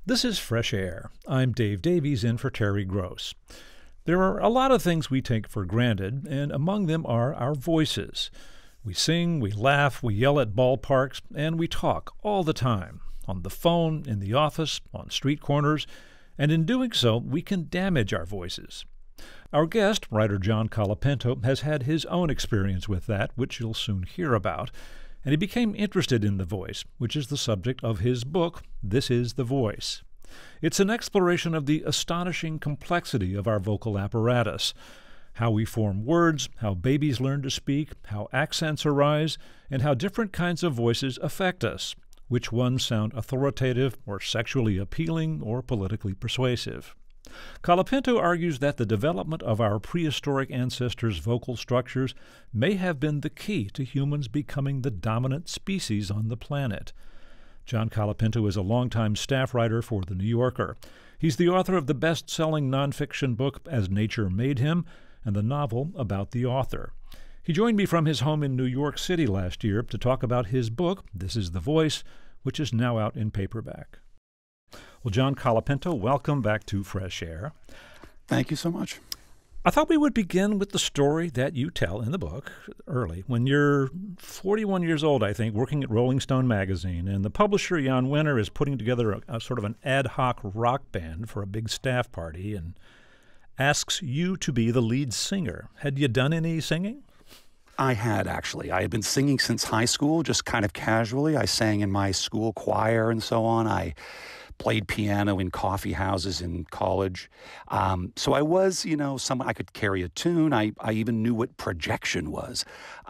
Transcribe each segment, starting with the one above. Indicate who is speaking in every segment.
Speaker 1: This is Fresh Air. I'm Dave Davies in for Terry Gross. There are a lot of things we take for granted, and among them are our voices. We sing, we laugh, we yell at ballparks, and we talk all the time, on the phone, in the office, on street corners, and in doing so, we can damage our voices. Our guest, writer John Colapinto, has had his own experience with that, which you'll soon hear about, and he became interested in the voice, which is the subject of his book, This Is the Voice. It's an exploration of the astonishing complexity of our vocal apparatus, how we form words, how babies learn to speak, how accents arise, and how different kinds of voices affect us, which ones sound authoritative or sexually appealing or politically persuasive. Colapinto argues that the development of our prehistoric ancestors' vocal structures may have been the key to humans becoming the dominant species on the planet. John Colapinto is a longtime staff writer for The New Yorker. He's the author of the best-selling nonfiction book As Nature Made Him and the novel about the author. He joined me from his home in New York City last year to talk about his book, This Is the Voice, which is now out in paperback. Well, John Colapinto, welcome back to Fresh Air.
Speaker 2: Thank you so much.
Speaker 1: I thought we would begin with the story that you tell in the book early, when you're 41 years old, I think, working at Rolling Stone magazine, and the publisher, Jan Wenner, is putting together a sort of an ad hoc rock band for a big staff party and asks you to be the lead singer. Had you done any singing?
Speaker 2: I had, actually. I had been singing since high school, just kind of casually. I sang in my school choir and so on. I played piano in coffee houses in college. So I was, someone I could carry a tune. I even knew what projection was.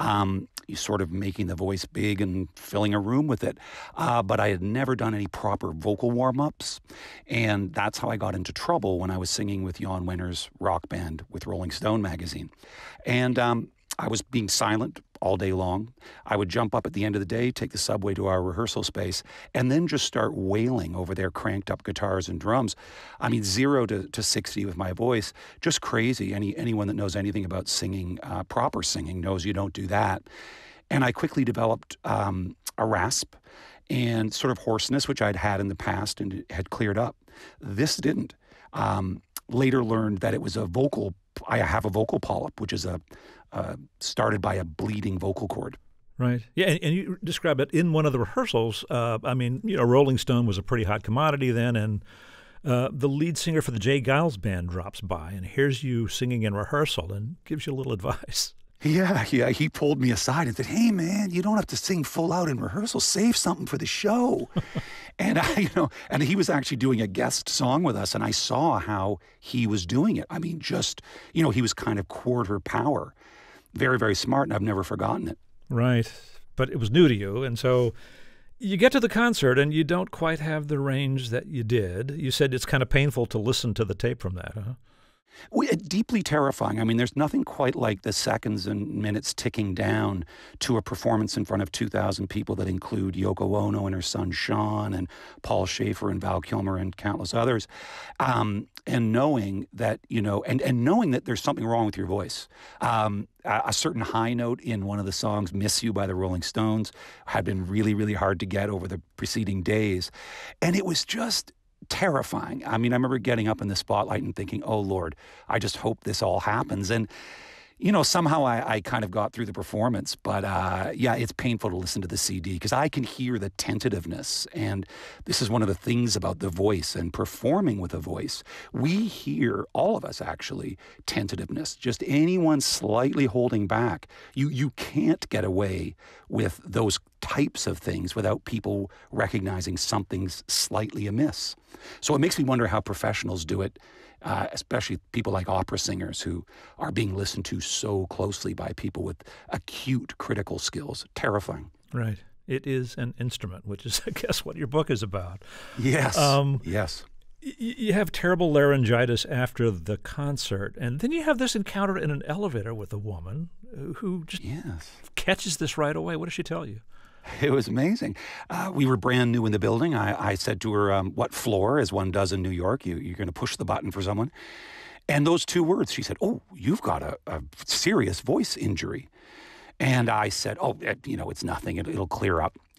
Speaker 2: You sort of making the voice big and filling a room with it. But I had never done any proper vocal warm-ups. And that's how I got into trouble when I was singing with Jan Wenner's rock band with Rolling Stone magazine. And I was being silent all day long. I would jump up at the end of the day, take the subway to our rehearsal space, and then just start wailing over their cranked up guitars and drums. I mean, 0 to 60 with my voice, just crazy. Anyone that knows anything about singing, proper singing, knows you don't do that. And I quickly developed a rasp and sort of hoarseness, which I'd had in the past and had cleared up. This didn't. Later learned that it was I have a vocal polyp, which is started by a bleeding vocal cord.
Speaker 1: Right. Yeah, and you describe it in one of the rehearsals. Rolling Stone was a pretty hot commodity then, and the lead singer for the Jay Giles Band drops by and hears you singing in rehearsal and gives you a little advice.
Speaker 2: Yeah. He pulled me aside and said, "Hey, man, you don't have to sing full out in rehearsal. Save something for the show." And and he was actually doing a guest song with us, and I saw how he was doing it. I mean, just, he was kind of quarter power. Very, very smart, and I've never forgotten it.
Speaker 1: Right. But it was new to you, and so you get to the concert, and you don't quite have the range that you did. You said it's kind of painful to listen to the tape from that, huh?
Speaker 2: Deeply terrifying. I mean, there's nothing quite like the seconds and minutes ticking down to a performance in front of 2,000 people that include Yoko Ono and her son Sean and Paul Schaefer and Val Kilmer and countless others. And knowing that, and knowing that there's something wrong with your voice. A certain high note in one of the songs, Miss You by the Rolling Stones, had been really, really hard to get over the preceding days. And it was just terrifying. I mean, I remember getting up in the spotlight and thinking, oh, Lord, I just hope this all happens. And, somehow I kind of got through the performance. But, it's painful to listen to the CD because I can hear the tentativeness. And this is one of the things about the voice and performing with a voice. We hear, all of us actually, tentativeness. Just anyone slightly holding back. You can't get away with those types of things without people recognizing something's slightly amiss. So it makes me wonder how professionals do it, especially people like opera singers who are being listened to so closely by people with acute critical skills. Terrifying.
Speaker 1: Right. It is an instrument, which is, I guess, what your book is about.
Speaker 2: Yes. Yes.
Speaker 1: You have terrible laryngitis after the concert, and then you have this encounter in an elevator with a woman who just catches this right away. What does she tell you?
Speaker 2: It was amazing. We were brand new in the building. I said to her, what floor, as one does in New York, you're going to push the button for someone. And those two words, she said, oh, you've got a serious voice injury. And I said, oh, it's nothing. It'll clear up.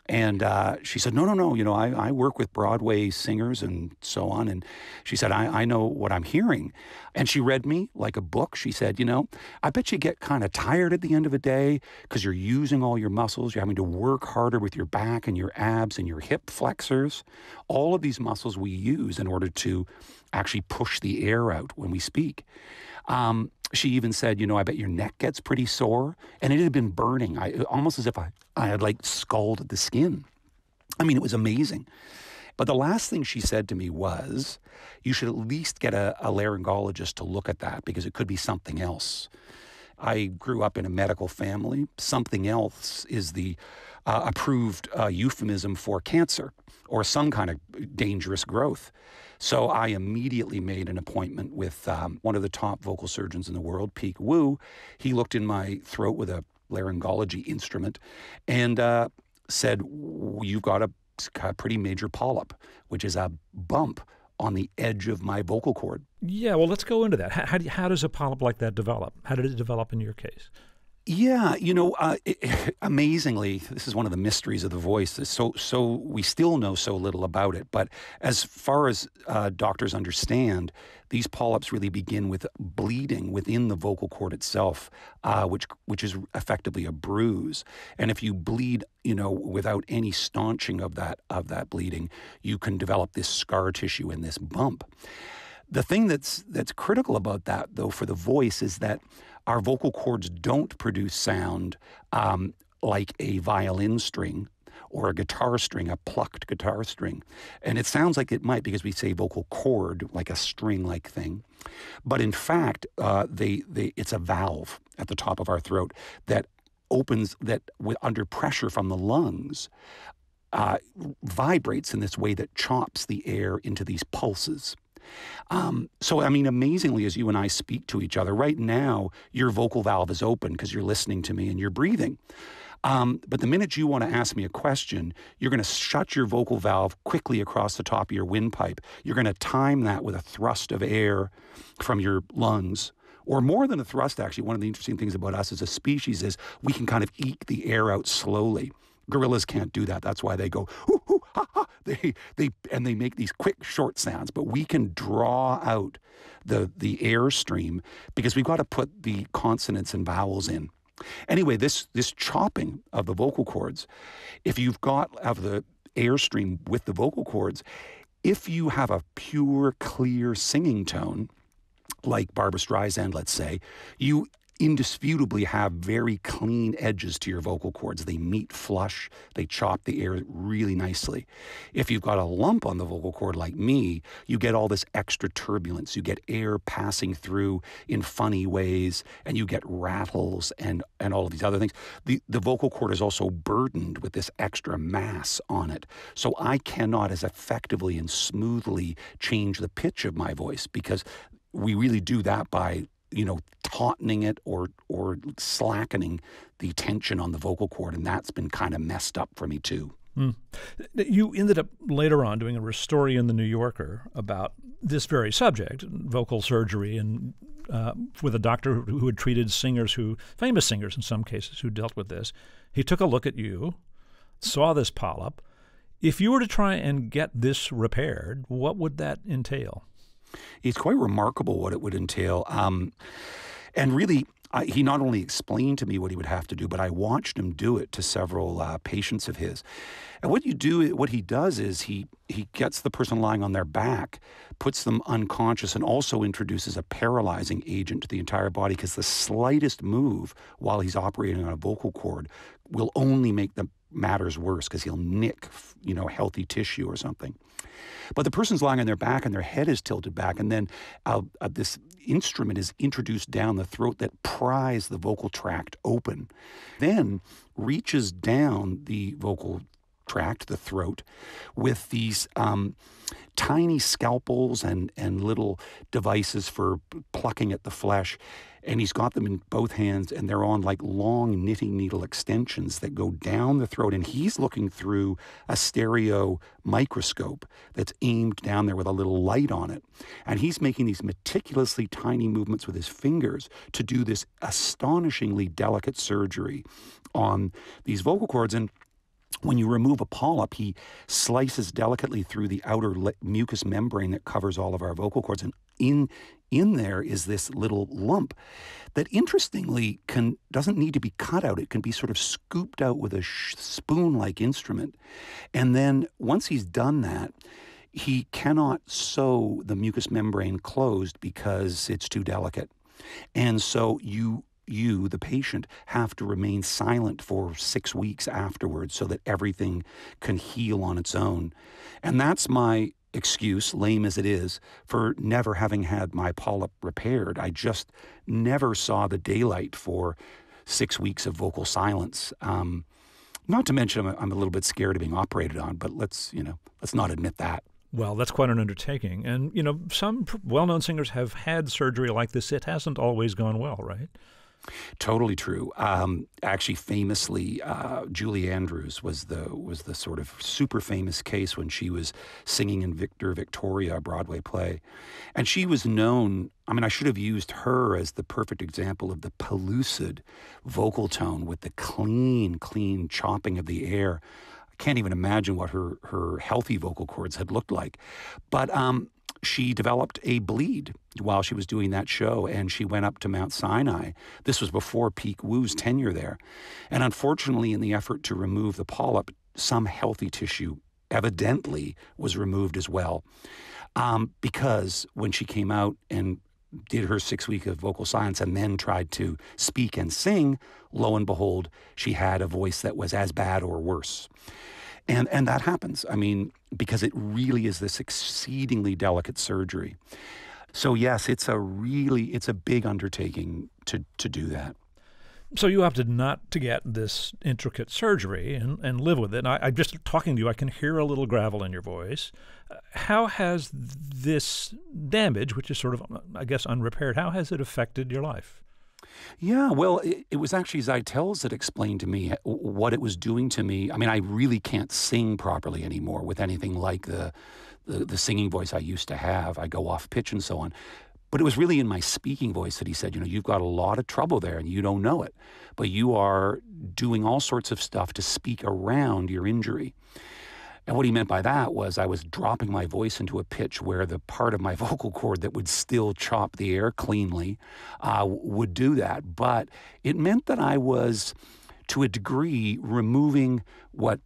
Speaker 2: And she said, no, I work with Broadway singers and so on. And she said, I know what I'm hearing. And she read me like a book. She said, I bet you get kind of tired at the end of a day because you're using all your muscles. You're having to work harder with your back and your abs and your hip flexors. All of these muscles we use in order to actually push the air out when we speak. She even said, I bet your neck gets pretty sore. And it had been burning, almost as if I had like scalded the skin. I mean, it was amazing. But the last thing she said to me was, you should at least get a laryngologist to look at that because it could be something else. I grew up in a medical family. Something else is the approved euphemism for cancer or some kind of dangerous growth. So I immediately made an appointment with one of the top vocal surgeons in the world, Peek Wu. He looked in my throat with a laryngology instrument and said, you've got a pretty major polyp, which is a bump on the edge of my vocal cord.
Speaker 1: Yeah, well, let's go into that. How does a polyp like that develop? How did it develop in your case?
Speaker 2: Yeah, amazingly, this is one of the mysteries of the voice. So we still know so little about it. But as far as doctors understand, these polyps really begin with bleeding within the vocal cord itself, which is effectively a bruise. And if you bleed, without any staunching of that bleeding, you can develop this scar tissue and this bump. The thing that's critical about that, though, for the voice is that our vocal cords don't produce sound like a violin string or a guitar string, a plucked guitar string. And it sounds like it might because we say vocal cord, like a string-like thing. But in fact, it's a valve at the top of our throat that opens, that under pressure from the lungs, vibrates in this way that chops the air into these pulses. So, amazingly, as you and I speak to each other, right now, your vocal valve is open because you're listening to me and you're breathing. But the minute you want to ask me a question, you're going to shut your vocal valve quickly across the top of your windpipe. You're going to time that with a thrust of air from your lungs. Or more than a thrust, actually. One of the interesting things about us as a species is we can kind of eke the air out slowly. Gorillas can't do that. That's why they go, hoo, hoo, ha, ha. They make these quick, short sounds. But we can draw out the airstream because we've got to put the consonants and vowels in. Anyway, this chopping of the vocal cords, if you've got the airstream with the vocal cords, if you have a pure, clear singing tone, like Barbra Streisand, let's say, you indisputably have very clean edges to your vocal cords. They meet flush. They chop the air really nicely. If you've got a lump on the vocal cord like me, you get all this extra turbulence. You get air passing through in funny ways, and you get rattles and all of these other things. The vocal cord is also burdened with this extra mass on it. So I cannot as effectively and smoothly change the pitch of my voice because we really do that by tautening it or slackening the tension on the vocal cord, and that's been kind of messed up for me too.
Speaker 1: You ended up later on doing a story in the New Yorker about this very subject, vocal surgery, and with a doctor who had treated famous singers in some cases, who dealt with this. He took a look at you, saw this polyp. If you were to try and get this repaired, what would that entail?
Speaker 2: It's quite remarkable what it would entail. And really, he not only explained to me what he would have to do, but I watched him do it to several patients of his. And what he does is he gets the person lying on their back, puts them unconscious, and also introduces a paralyzing agent to the entire body because the slightest move while he's operating on a vocal cord will only make the matters worse because he'll nick, healthy tissue or something. But the person's lying on their back and their head is tilted back, and then this instrument is introduced down the throat that pries the vocal tract open, then reaches down the vocal tract, the throat, with these tiny scalpels and little devices for plucking at the flesh. And he's got them in both hands, and they're on like long knitting needle extensions that go down the throat. And he's looking through a stereo microscope that's aimed down there with a little light on it. And he's making these meticulously tiny movements with his fingers to do this astonishingly delicate surgery on these vocal cords. And when you remove a polyp, he slices delicately through the outer mucous membrane that covers all of our vocal cords. And in there is this little lump that, interestingly, doesn't need to be cut out. It can be sort of scooped out with a spoon-like instrument. And then once he's done that, he cannot sew the mucous membrane closed because it's too delicate. And so you, the patient, have to remain silent for 6 weeks afterwards so that everything can heal on its own. And that's my excuse, lame as it is, for never having had my polyp repaired. I just never saw the daylight for 6 weeks of vocal silence. Not to mention I'm a little bit scared of being operated on, but let's not admit that.
Speaker 1: Well, that's quite an undertaking. And, some well-known singers have had surgery like this. It hasn't always gone well, right?
Speaker 2: Totally true. Actually, famously, Julie Andrews was the sort of super famous case when she was singing in Victoria, a Broadway play. And she was known, I should have used her as the perfect example of the pellucid vocal tone with the clean chopping of the air. I can't even imagine what her healthy vocal cords had looked like. But she developed a bleed while she was doing that show, and she went up to Mount Sinai. This was before Peak Woo's tenure there. And unfortunately, in the effort to remove the polyp, some healthy tissue evidently was removed as well. Because when she came out and did her 6 week of vocal silence and then tried to speak and sing, lo and behold, she had a voice that was as bad or worse. And that happens, because it really is this exceedingly delicate surgery. So yes, it's a big undertaking to do that.
Speaker 1: So you opted not to get this intricate surgery and live with it. And I'm just talking to you, I can hear a little gravel in your voice. How has this damage, which is sort of, I guess, unrepaired, how has it affected your life?
Speaker 2: Yeah, well, it was actually Zytels that explained to me what it was doing to me. I really can't sing properly anymore with anything like the singing voice I used to have. I go off pitch and so on. But it was really in my speaking voice that he said, you've got a lot of trouble there and you don't know it. But you are doing all sorts of stuff to speak around your injury. And what he meant by that was I was dropping my voice into a pitch where the part of my vocal cord that would still chop the air cleanly would do that. But it meant that I was, to a degree, removing what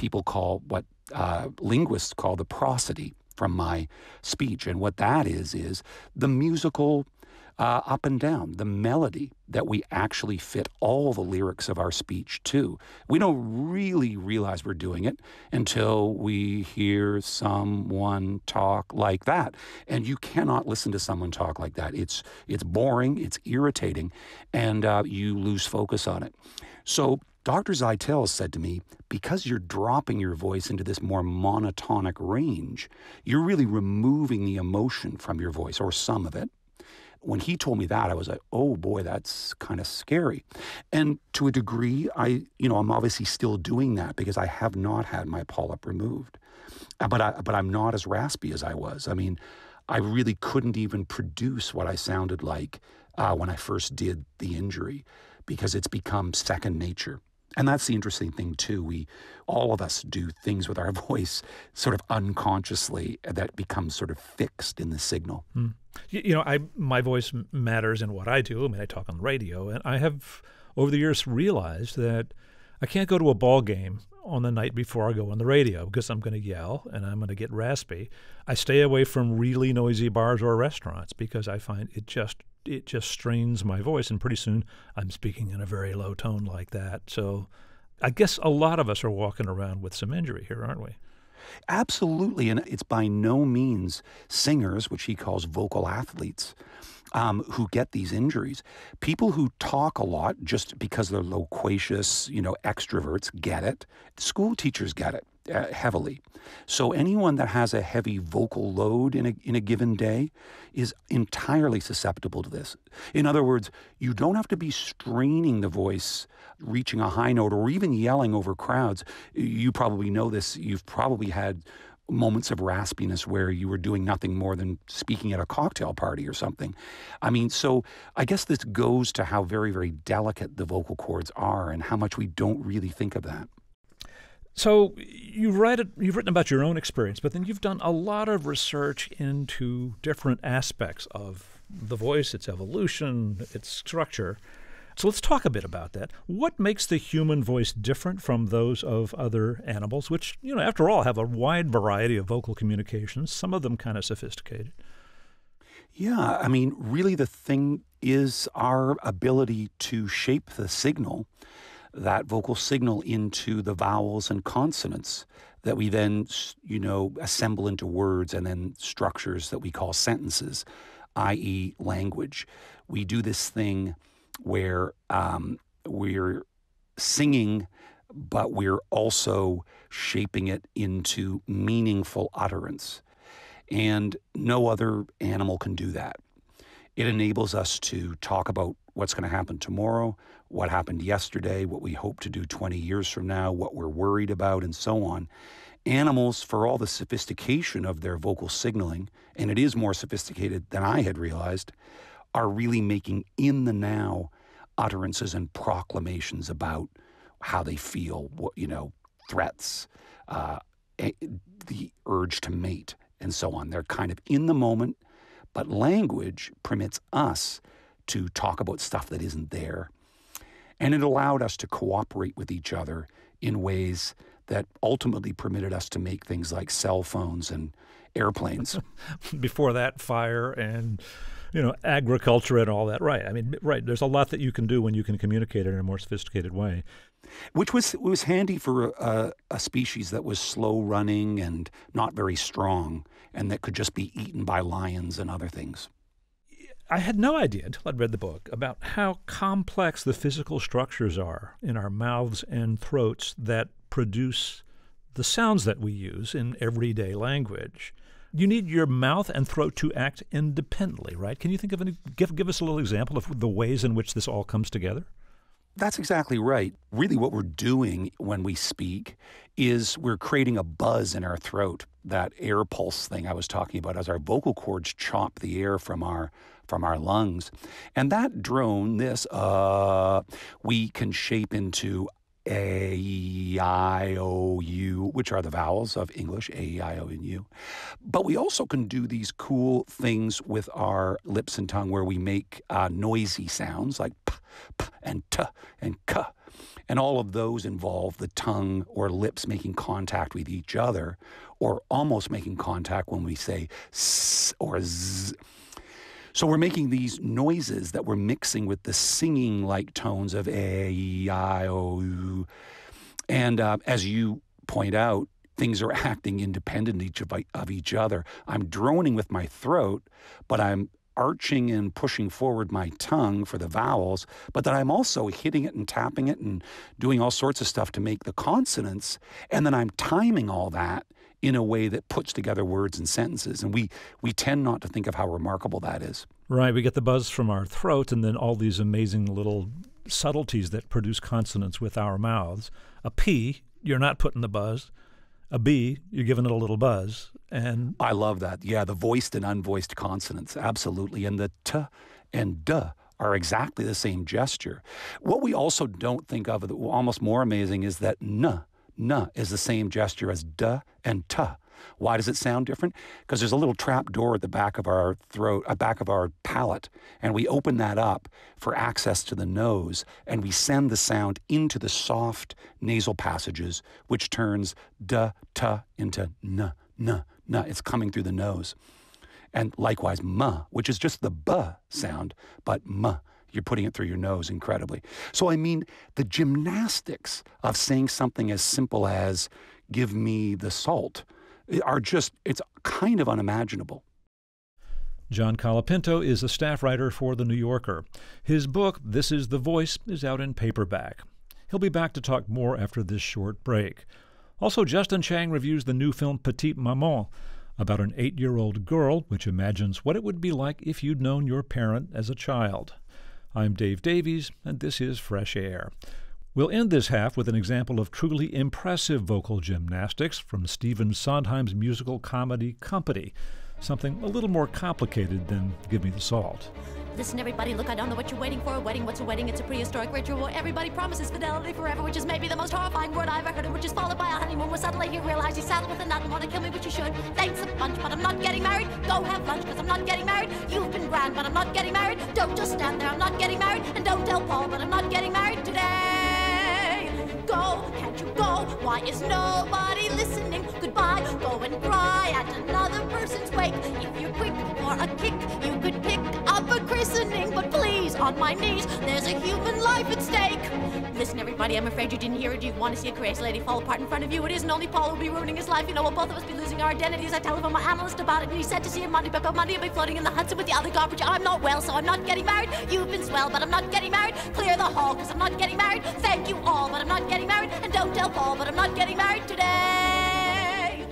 Speaker 2: linguists call the prosody from my speech. And what that is the musical up and down, the melody that we actually fit all the lyrics of our speech to. We don't really realize we're doing it until we hear someone talk like that. And you cannot listen to someone talk like that. It's boring, it's irritating, and you lose focus on it. So Dr. Zytels said to me, because you're dropping your voice into this more monotonic range, you're really removing the emotion from your voice, or some of it. When he told me that, I was like, oh boy, that's kind of scary. And to a degree, I'm obviously still doing that because I have not had my polyp removed. But I'm not as raspy as I was. I really couldn't even produce what I sounded like when I first did the injury because it's become second nature. And that's the interesting thing, too. All of us do things with our voice sort of unconsciously that becomes sort of fixed in the signal.
Speaker 1: My voice matters in what I do. I talk on the radio, and I have, over the years, realized that I can't go to a ball game on the night before I go on the radio because I'm going to yell and I'm going to get raspy. I stay away from really noisy bars or restaurants because I find it just strains my voice, and pretty soon I'm speaking in a very low tone like that. So I guess a lot of us are walking around with some injury here, aren't we?
Speaker 2: Absolutely, and it's by no means singers, which he calls vocal athletes, who get these injuries. People who talk a lot just because they're loquacious, extroverts get it. School teachers get it heavily. So anyone that has a heavy vocal load in a given day is entirely susceptible to this. In other words, you don't have to be straining the voice, reaching a high note, or even yelling over crowds. You probably know this. You've probably had moments of raspiness where you were doing nothing more than speaking at a cocktail party or something. So I guess this goes to how very, very delicate the vocal cords are and how much we don't really think of that.
Speaker 1: So you've written about your own experience, but then you've done a lot of research into different aspects of the voice, its evolution, its structure. So let's talk a bit about that. What makes the human voice different from those of other animals, which, after all, have a wide variety of vocal communications, some of them kind of sophisticated?
Speaker 2: Yeah, I mean, really the thing is our ability to shape the signal, that vocal signal, into the vowels and consonants that we then, assemble into words and then structures that we call sentences, i.e. language. We do this thing where we're singing, but we're also shaping it into meaningful utterance. And no other animal can do that. It enables us to talk about what's going to happen tomorrow, what happened yesterday, what we hope to do 20 years from now, what we're worried about, and so on. Animals, for all the sophistication of their vocal signaling, and it is more sophisticated than I had realized, are really making in the now utterances and proclamations about how they feel, threats, the urge to mate, and so on. They're kind of in the moment, but language permits us to talk about stuff that isn't there. And it allowed us to cooperate with each other in ways that ultimately permitted us to make things like cell phones and airplanes.
Speaker 1: Before that, fire and agriculture and all that. Right. I mean, right. There's a lot that you can do when you can communicate in a more sophisticated way.
Speaker 2: Which was handy for a species that was slow running and not very strong, and that could just be eaten by lions and other things.
Speaker 1: I had no idea until I'd read the book about how complex the physical structures are in our mouths and throats that produce the sounds that we use in everyday language. You need your mouth and throat to act independently, right? Can you think of give us a little example of the ways in which this all comes together?
Speaker 2: That's exactly right. Really what we're doing when we speak is we're creating a buzz in our throat, that air pulse thing I was talking about, as our vocal cords chop the air from our lungs. And that drone, we can shape into A, E, I, O, U, which are the vowels of English, A, E, I, O, and U. But we also can do these cool things with our lips and tongue where we make noisy sounds like p, p, and t, and k. And all of those involve the tongue or lips making contact with each other, or almost making contact when we say s or z. So we're making these noises that we're mixing with the singing-like tones of A, E, I, O, U. And as you point out, things are acting independent of each other. I'm droning with my throat, but I'm arching and pushing forward my tongue for the vowels, but then I'm also hitting it and tapping it and doing all sorts of stuff to make the consonants, and then I'm timing all that in a way that puts together words and sentences. And we tend not to think of how remarkable that is.
Speaker 1: Right. We get the buzz from our throat and then all these amazing little subtleties that produce consonants with our mouths. A P, you're not putting the buzz. A B, you're giving it a little buzz. And
Speaker 2: I love that. Yeah, the voiced and unvoiced consonants. Absolutely. And the T and D are exactly the same gesture. What we also don't think of, almost more amazing, is that N is the same gesture as D and T. Why does it sound different? Because there's a little trap door at the back of our throat, back of our palate, and we open that up for access to the nose, and we send the sound into the soft nasal passages, which turns D, T into N. It's coming through the nose. And likewise, M, which is just the B sound, but M. You're putting it through your nose incredibly. So, I mean, the gymnastics of saying something as simple as, give me the salt, it's kind of unimaginable.
Speaker 1: John Colapinto is a staff writer for The New Yorker. His book, This Is the Voice, is out in paperback. He'll be back to talk more after this short break. Also, Justin Chang reviews the new film Petite Maman, about an 8-year-old girl which imagines what it would be like if you'd known your parent as a child. I'm Dave Davies, and this is Fresh Air. We'll end this half with an example of truly impressive vocal gymnastics from Stephen Sondheim's musical comedy Company, something a little more complicated than Give Me the Salt.
Speaker 3: Listen, everybody, look, I don't know what you're waiting for. A wedding, what's a wedding? It's a prehistoric ritual where everybody promises fidelity forever, which is maybe the most horrifying word I've ever heard, which is followed by a honeymoon where suddenly you realize you saddled with a nut and want to kill me, but you should. Thanks a bunch, but I'm not getting married. Go have lunch, because I'm not getting married. You've been grand, but I'm not getting married. Don't just stand there, I'm not getting married. And don't tell Paul, but I'm not getting married today. Go, can't you go? Why is nobody listening? Goodbye, go and cry at another person's wake. If you're quick for a kick, you could pick up a christening. But please, on my knees, there's a human life at stake. Listen, everybody, I'm afraid you didn't hear it. You want to see a crazy lady fall apart in front of you. It isn't only Paul who'll be ruining his life. You know, we'll both of us be losing our identities. I telephoned my analyst about it, and he said to see him Monday, but Monday I'll be floating in the Hudson with the other garbage. I'm not well, so I'm not getting married. You've been swell, but I'm not getting married. Clear the hall, because I'm not getting married. Thank you all, but I'm not getting married. And don't tell Paul, but I'm not getting married today.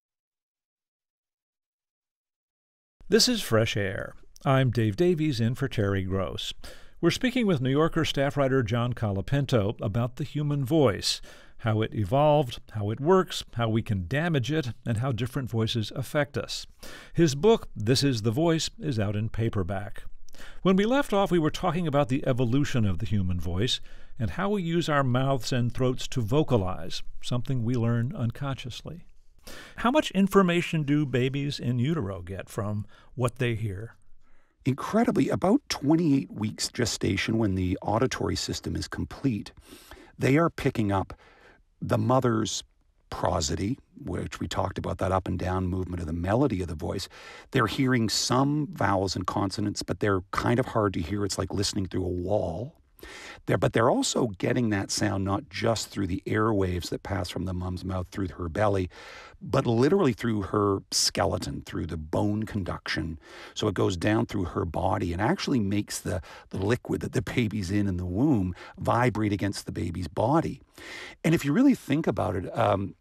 Speaker 1: This is Fresh Air. I'm Dave Davies in for Terry Gross. We're speaking with New Yorker staff writer John Colapinto about the human voice, how it evolved, how it works, how we can damage it, and how different voices affect us. His book, This Is the Voice, is out in paperback. When we left off, we were talking about the evolution of the human voice and how we use our mouths and throats to vocalize, something we learn unconsciously. How much information do babies in utero get from what they hear?
Speaker 2: Incredibly, about 28 weeks gestation, when the auditory system is complete, they are picking up the mother's prosody, which we talked about, that up and down movement of the melody of the voice. They're hearing some vowels and consonants, but they're kind of hard to hear. It's like listening through a wall. But they're also getting that sound not just through the airwaves that pass from the mom's mouth through her belly, but literally through her skeleton, through the bone conduction. So it goes down through her body and actually makes the liquid that the baby's in the womb vibrate against the baby's body. And if you really think about it,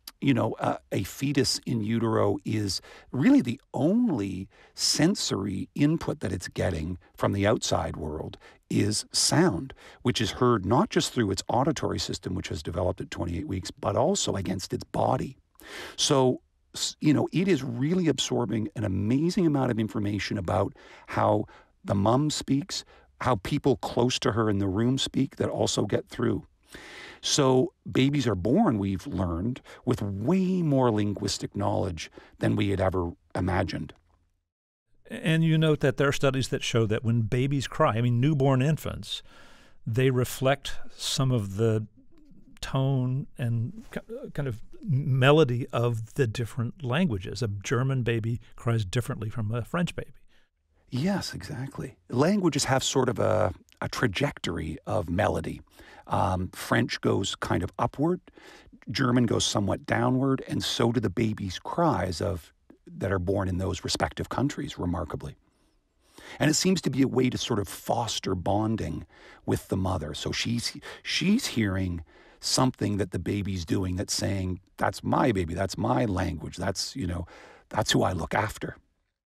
Speaker 2: a fetus in utero is really the only sensory input that it's getting from the outside world is sound, which is heard not just through its auditory system, which has developed at 28 weeks, but also against its body. So, it is really absorbing an amazing amount of information about how the mom speaks, how people close to her in the room speak that also get through. So babies are born, we've learned, with way more linguistic knowledge than we had ever imagined.
Speaker 1: And you note that there are studies that show that when babies cry, newborn infants, they reflect some of the tone and kind of melody of the different languages. A German baby cries differently from a French baby.
Speaker 2: Yes, exactly. Languages have sort of a trajectory of melody. French goes kind of upward, German goes somewhat downward, and so do the babies' cries that are born in those respective countries, remarkably. And it seems to be a way to sort of foster bonding with the mother. So she's hearing something that the baby's doing that's saying, that's my baby, that's my language, that's who I look after.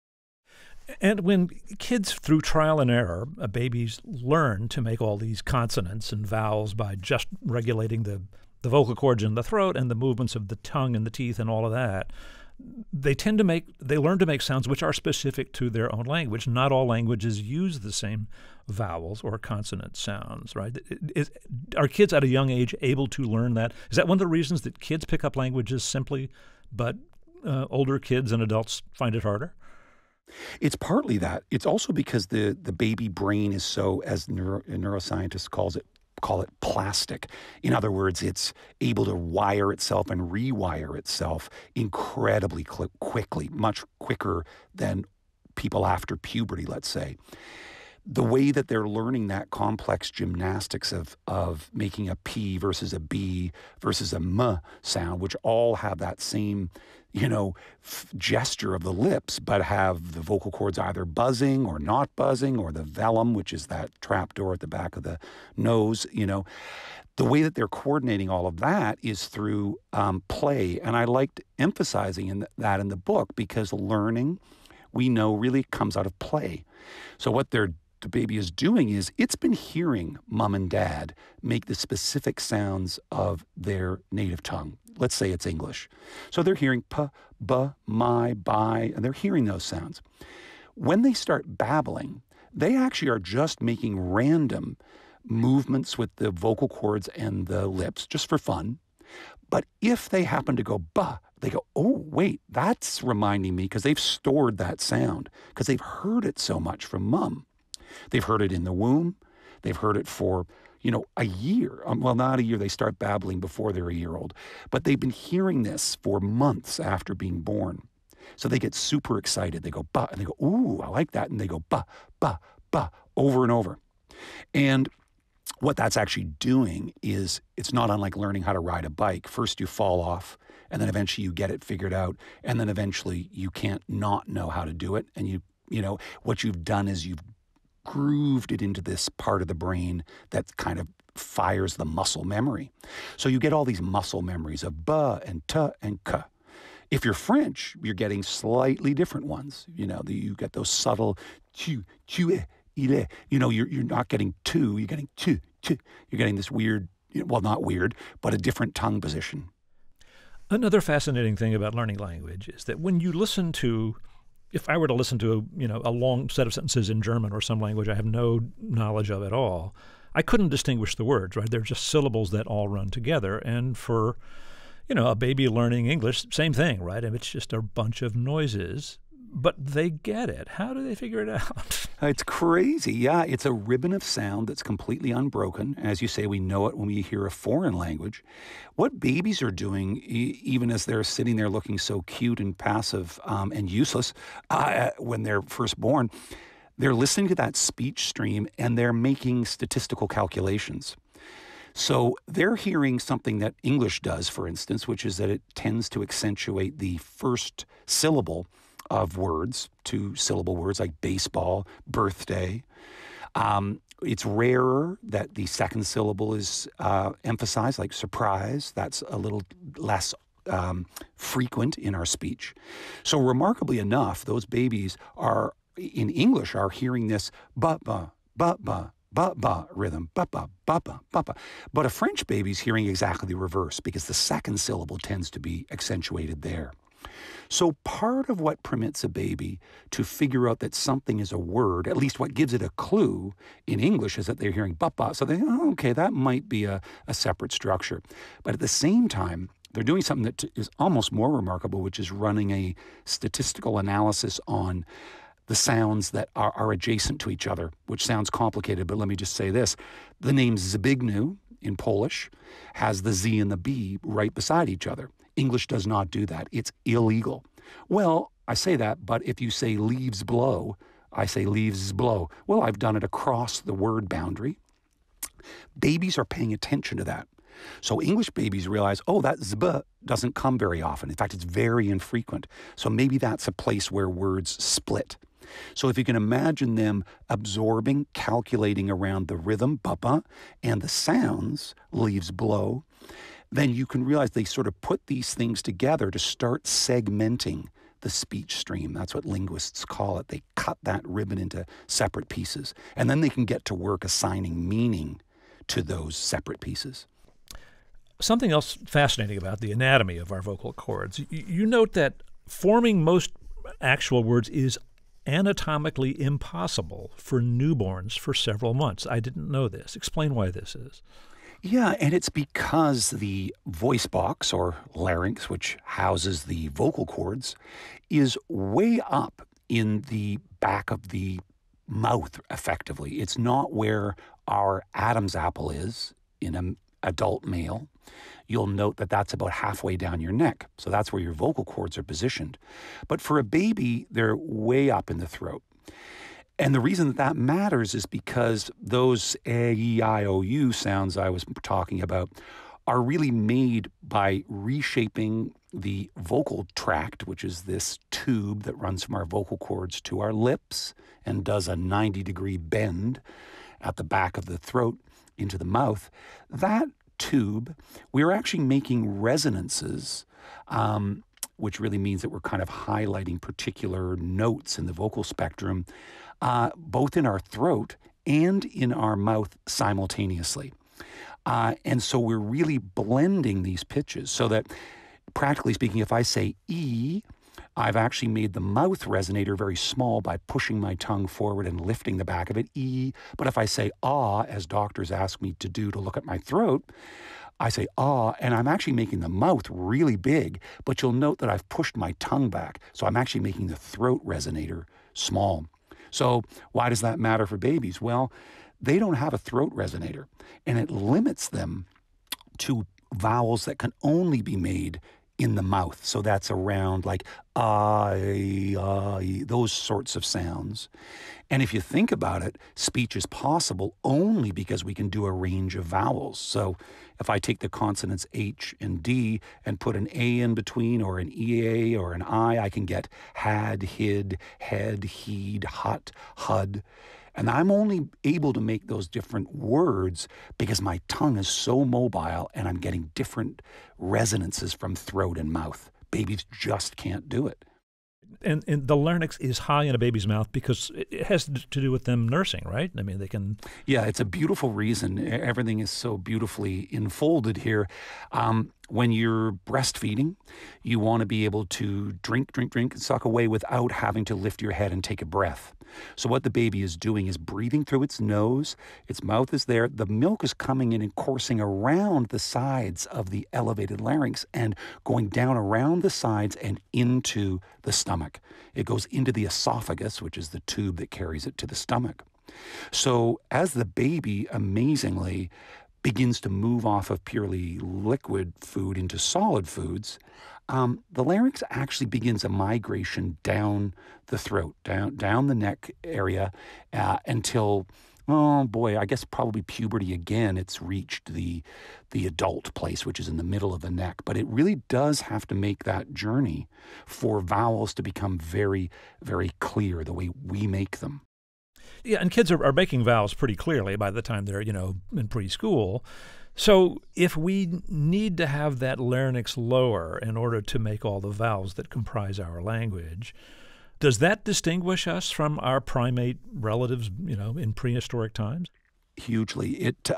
Speaker 1: And when kids, through trial and error, babies learn to make all these consonants and vowels by just regulating the vocal cords in the throat and the movements of the tongue and the teeth and all of that, they learn to make sounds which are specific to their own language. Not all languages use the same vowels or consonant sounds, right? Are kids at a young age able to learn that? Is that one of the reasons that kids pick up languages simply, but older kids and adults find it harder?
Speaker 2: It's partly that. It's also because the baby brain is so, as neuroscientists call it plastic. In other words, it's able to wire itself and rewire itself incredibly quickly, much quicker than people after puberty, let's say. The way that they're learning that complex gymnastics of making a P versus a B versus a M sound, which all have that same, gesture of the lips, but have the vocal cords either buzzing or not buzzing, or the velum, which is that trap door at the back of the nose, The way that they're coordinating all of that is through play. And I liked emphasizing that in the book, because learning, we know, really comes out of play. So what the baby is doing is it's been hearing mom and dad make the specific sounds of their native tongue. Let's say it's English. So they're hearing p, b, my, by, and they're hearing those sounds. When they start babbling, they actually are just making random movements with the vocal cords and the lips just for fun. But if they happen to go ba, they go, oh, wait, that's reminding me, because they've stored that sound, because they've heard it so much from mom. They've heard it in the womb. They've heard it for, a year. Well, not a year. They start babbling before they're a year old. But they've been hearing this for months after being born. So they get super excited. They go, ba, and they go, ooh, I like that. And they go, ba, ba, ba, over and over. And what that's actually doing is it's not unlike learning how to ride a bike. First you fall off, and then eventually you get it figured out, and then eventually you can't not know how to do it. And what you've done is you've grooved it into this part of the brain that kind of fires the muscle memory. So you get all these muscle memories of ba and ta and ka. If you're French, you're getting slightly different ones. You get those subtle tu, tu, il est. You're not getting tu, you're getting tu, tu. You're getting this weird, well, not weird, but a different tongue position.
Speaker 1: Another fascinating thing about learning language is that when you listen to, if I were to listen to a long set of sentences in German or some language I have no knowledge of at all, I couldn't distinguish the words, right? They're just syllables that all run together. And for, a baby learning English, same thing, right? And it's just a bunch of noises, but they get it. How do they figure it out?
Speaker 2: It's crazy. Yeah, it's a ribbon of sound that's completely unbroken. As you say, we know it when we hear a foreign language. What babies are doing, even as they're sitting there looking so cute and passive and useless when they're first born, they're listening to that speech stream and they're making statistical calculations. So they're hearing something that English does, for instance, which is that it tends to accentuate the first syllable of words, 2-syllable words like baseball, birthday. It's rarer that the second syllable is emphasized, like surprise. That's a little less frequent in our speech. So remarkably enough, those babies in English are hearing this ba-ba, ba-ba, ba-ba rhythm, ba-ba, ba-ba, ba-ba. But a French baby's hearing exactly the reverse, because the second syllable tends to be accentuated there. So part of what permits a baby to figure out that something is a word, at least what gives it a clue in English, is that they're hearing ba-ba. So they think, okay, that might be a separate structure. But at the same time, they're doing something that is almost more remarkable, which is running a statistical analysis on the sounds that are adjacent to each other, which sounds complicated, but let me just say this. The name Zbigniew in Polish has the Z and the B right beside each other. English does not do that. It's illegal. Well, I say that, but if you say leaves blow, I say leaves blow. Well, I've done it across the word boundary. Babies are paying attention to that. So English babies realize, oh, that zb doesn't come very often. In fact, it's very infrequent. So maybe that's a place where words split. So if you can imagine them absorbing, calculating around the rhythm, ba-ba, and the sounds, leaves blow, then you can realize they sort of put these things together to start segmenting the speech stream. That's what linguists call it. They cut that ribbon into separate pieces. And then they can get to work assigning meaning to those separate pieces.
Speaker 1: Something else fascinating about the anatomy of our vocal cords. You note that forming most actual words is anatomically impossible for newborns for several months. I didn't know this. Explain why this is.
Speaker 2: Yeah, and it's because the voice box, or larynx, which houses the vocal cords, is way up in the back of the mouth, effectively. It's not where our Adam's apple is in an adult male. You'll note that that's about halfway down your neck. So that's where your vocal cords are positioned. But for a baby, they're way up in the throat. And the reason that matters is because those A, E, I, O, U sounds I was talking about are really made by reshaping the vocal tract, which is this tube that runs from our vocal cords to our lips and does a 90-degree bend at the back of the throat into the mouth. That tube, we're actually making resonances, which really means that we're kind of highlighting particular notes in the vocal spectrum, both in our throat and in our mouth simultaneously. And so we're really blending these pitches so that, practically speaking, if I say E, I've actually made the mouth resonator very small by pushing my tongue forward and lifting the back of it, E. But if I say ah, as doctors ask me to do to look at my throat, I say ah, and I'm actually making the mouth really big, but you'll note that I've pushed my tongue back. So I'm actually making the throat resonator small. So why does that matter for babies? Well, they don't have a throat resonator, and it limits them to vowels that can only be made in the mouth. So that's around like I, those sorts of sounds. And if you think about it, speech is possible only because we can do a range of vowels. So if I take the consonants H and D and put an A in between, or an EA or an I can get had, hid, head, heed, hut, hud. And I'm only able to make those different words because my tongue is so mobile and I'm getting different resonances from throat and mouth. Babies just can't do it.
Speaker 1: And the larynx is high in a baby's mouth because it has to do with them nursing, right? I mean, they can...
Speaker 2: Yeah, it's a beautiful reason. Everything is so beautifully enfolded here. When you're breastfeeding, you want to be able to drink, and suck away without having to lift your head and take a breath. So what the baby is doing is breathing through its nose, its mouth is there, the milk is coming in and coursing around the sides of the elevated larynx and going down around the sides and into the stomach. It goes into the esophagus, which is the tube that carries it to the stomach. So as the baby amazingly begins to move off of purely liquid food into solid foods, the larynx actually begins a migration down the throat, down the neck area until, oh boy, I guess probably puberty again. It's reached the adult place, which is in the middle of the neck. But it really does have to make that journey for vowels to become very, very clear the way we make them.
Speaker 1: Yeah, and kids are making vowels pretty clearly by the time they're, in preschool. So if we need to have that larynx lower in order to make all the vowels that comprise our language, does that distinguish us from our primate relatives, in prehistoric times?
Speaker 2: Hugely.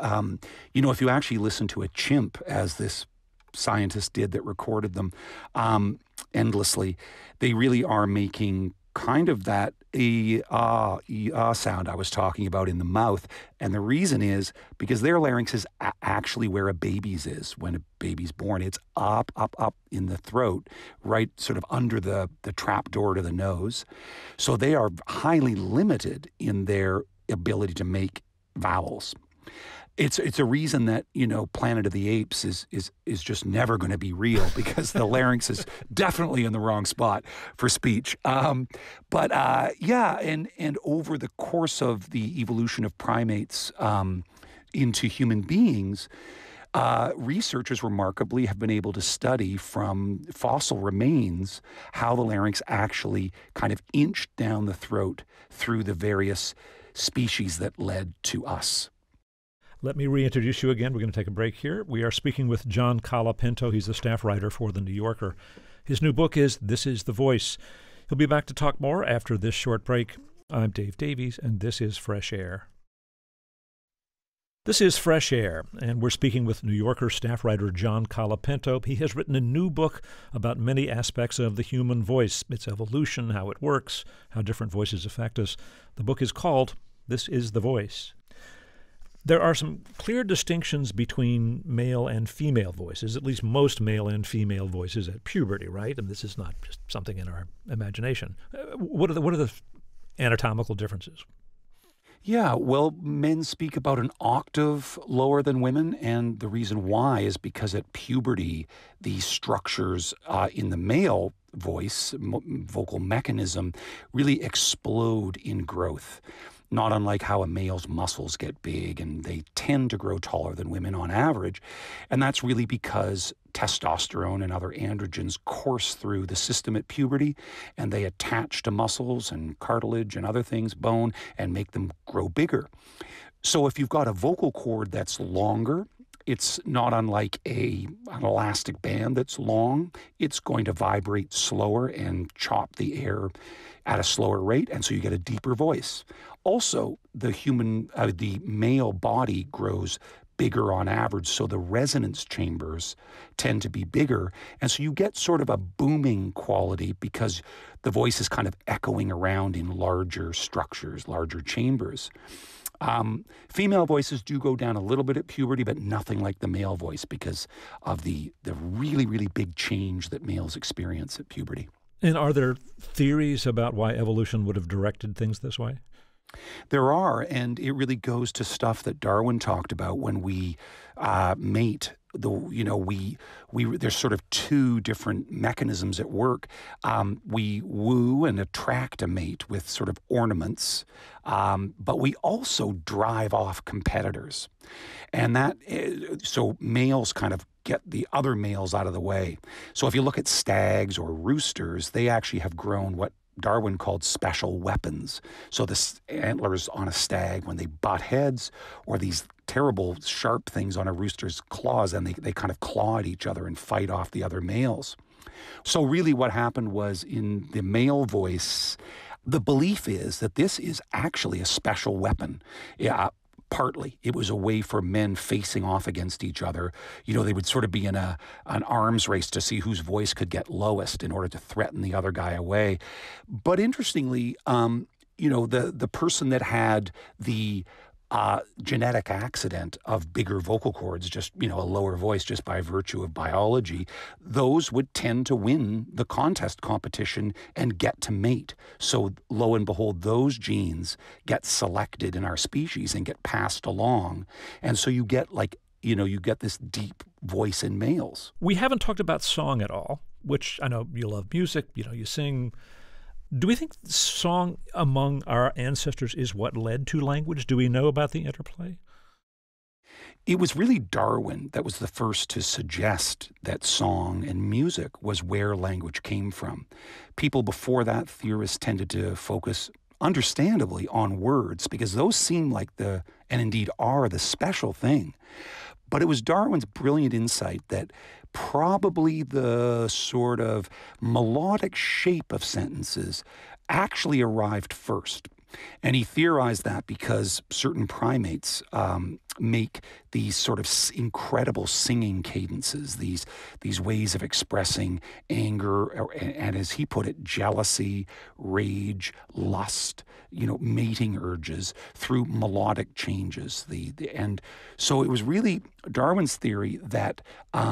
Speaker 2: If you actually listen to a chimp, as this scientist did that recorded them endlessly, they really are making kind of that sound I was talking about in the mouth. And the reason is because their larynx is actually where a baby's is when a baby's born. It's up in the throat, right sort of under the trap door to the nose. So they are highly limited in their ability to make vowels. It's a reason that, Planet of the Apes is just never going to be real because the larynx is definitely in the wrong spot for speech. And over the course of the evolution of primates into human beings, researchers remarkably have been able to study from fossil remains how the larynx actually kind of inched down the throat through the various species that led to us.
Speaker 1: Let me reintroduce you again. We're going to take a break here. We are speaking with John Colapinto. He's a staff writer for The New Yorker. His new book is This is the Voice. He'll be back to talk more after this short break. I'm Dave Davies, and this is Fresh Air. This is Fresh Air, and we're speaking with New Yorker staff writer John Colapinto. He has written a new book about many aspects of the human voice, its evolution, how it works, how different voices affect us. The book is called This is the Voice. There are some clear distinctions between male and female voices, at least most male and female voices at puberty, right? And this is not just something in our imagination. What are the anatomical differences?
Speaker 2: Yeah, well, men speak about an octave lower than women, and the reason why is because at puberty, the structures in the male voice, vocal mechanism, really explode in growth. Not unlike how a male's muscles get big, and they tend to grow taller than women on average. And that's really because testosterone and other androgens course through the system at puberty, and they attach to muscles and cartilage and other things, bone, and make them grow bigger. So if you've got a vocal cord that's longer, it's not unlike an elastic band that's long. It's going to vibrate slower and chop the air at a slower rate, and so you get a deeper voice. Also, the male body grows bigger on average, so the resonance chambers tend to be bigger. And so you get sort of a booming quality because the voice is kind of echoing around in larger structures, larger chambers. Female voices do go down a little bit at puberty, but nothing like the male voice because of the really, really big change that males experience at puberty.
Speaker 1: And are there theories about why evolution would have directed things this way?
Speaker 2: There are, and it really goes to stuff that Darwin talked about when we mate. There's sort of two different mechanisms at work. We woo and attract a mate with sort of ornaments, but we also drive off competitors. And so males kind of get the other males out of the way. So if you look at stags or roosters, they actually have grown what Darwin called special weapons. So the antlers on a stag, when they butt heads, or these terrible sharp things on a rooster's claws, and they kind of claw at each other and fight off the other males. So really what happened was in the male voice, the belief is that this is actually a special weapon. Partly, it was a way for men facing off against each other. They would sort of be in an arms race to see whose voice could get lowest in order to threaten the other guy away. But interestingly, the person that had the genetic accident of bigger vocal cords, just, a lower voice just by virtue of biology, those would tend to win the contest competition and get to mate. So lo and behold, those genes get selected in our species and get passed along. And so you get you get this deep voice in males.
Speaker 1: We haven't talked about song at all, which I know you love music, you sing. Do we think song among our ancestors is what led to language? Do we know about the interplay?
Speaker 2: It was really Darwin that was the first to suggest that song and music was where language came from. People before that, theorists, tended to focus, understandably, on words because those seem like and indeed are, the special thing. But it was Darwin's brilliant insight that probably the sort of melodic shape of sentences actually arrived first. And he theorized that because certain primates make these sort of incredible singing cadences, these ways of expressing anger, and as he put it, jealousy, rage, lust, mating urges through melodic changes. And so it was really Darwin's theory that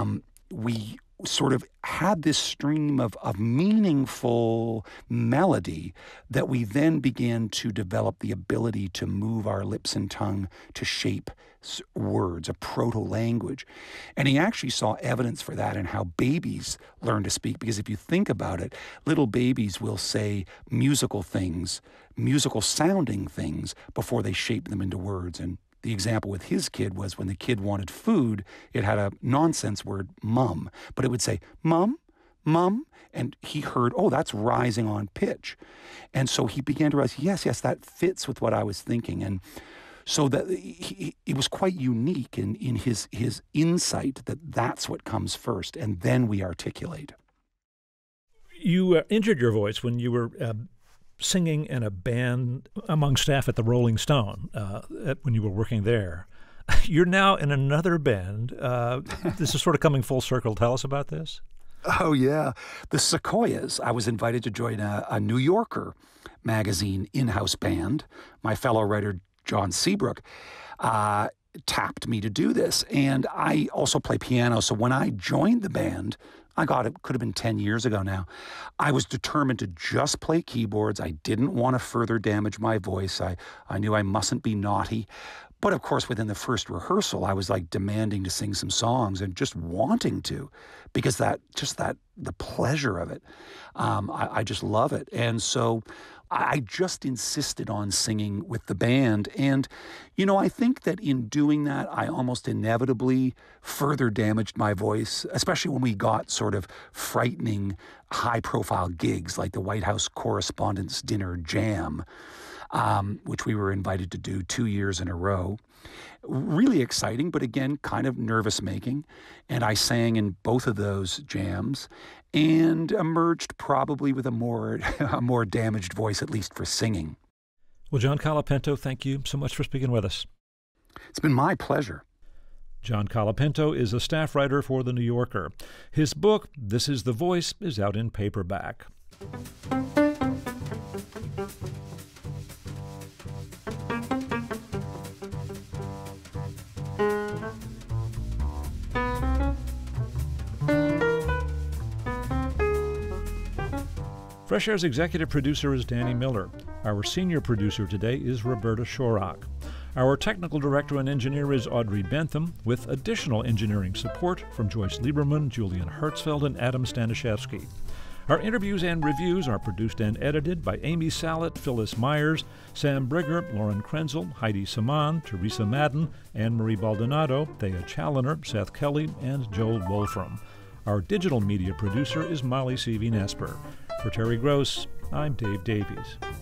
Speaker 2: we sort of had this stream of meaningful melody that we then began to develop the ability to move our lips and tongue to shape words, a proto-language. And he actually saw evidence for that in how babies learn to speak, because if you think about it, little babies will say musical things, musical sounding things, before they shape them into words. And the example with his kid was when the kid wanted food, it had a nonsense word, mum, but it would say, mum, mum, and he heard, oh, that's rising on pitch. And so he began to realize, yes, that fits with what I was thinking. And so that it was quite unique in his insight that that's what comes first, and then we articulate.
Speaker 1: You injured your voice when you were singing in a band among staff at the Rolling Stone when you were working there. You're now in another band. This is sort of coming full circle. Tell us about this.
Speaker 2: Oh, yeah. The Sequoias. I was invited to join a New Yorker magazine in-house band. My fellow writer, John Seabrook, tapped me to do this. And I also play piano. So when I joined the band, it could have been 10 years ago now, I was determined to just play keyboards. I didn't want to further damage my voice. I knew I mustn't be naughty. But of course, within the first rehearsal, I was like demanding to sing some songs and just wanting to, because the pleasure of it, I just love it. And so I just insisted on singing with the band. And, I think that in doing that, I almost inevitably further damaged my voice, especially when we got sort of frightening high-profile gigs like the White House Correspondents' Dinner Jam, which we were invited to do 2 years in a row. Really exciting, but again, kind of nervous-making. And I sang in both of those jams and emerged probably with a more damaged voice, at least for singing.
Speaker 1: Well, John Colapinto, thank you so much for speaking with us.
Speaker 2: It's been my pleasure.
Speaker 1: John Colapinto is a staff writer for The New Yorker. His book, This Is the Voice, is out in paperback. Fresh Air's executive producer is Danny Miller. Our senior producer today is Roberta Shorak. Our technical director and engineer is Audrey Bentham, with additional engineering support from Joyce Lieberman, Julian Hertzfeld, and Adam Stanishevsky. Our interviews and reviews are produced and edited by Amy Sallet, Phyllis Myers, Sam Brigger, Lauren Krenzel, Heidi Saman, Teresa Madden, Anne-Marie Baldonado, Thea Challoner, Seth Kelly, and Joel Wolfram. Our digital media producer is Molly Seavey-Nesper. For Terry Gross, I'm Dave Davies.